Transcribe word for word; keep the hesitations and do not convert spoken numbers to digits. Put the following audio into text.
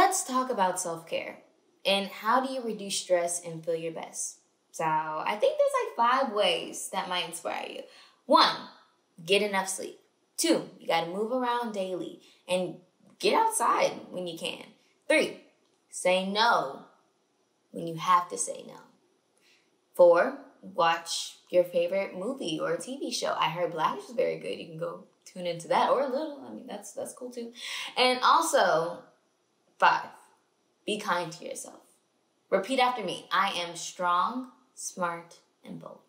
let's talk about self-care and how do you reduce stress and feel your best. So I think there's like five ways that might inspire you. One, get enough sleep. Two, you got to move around daily and get outside when you can. Three, say no when you have to say no. Four, watch your favorite movie or T V show. I heard Blackish is very good. You can go tune into that, or a little. I mean, that's that's cool too. And also, five, be kind to yourself. Repeat after me. I am strong, smart, and bold.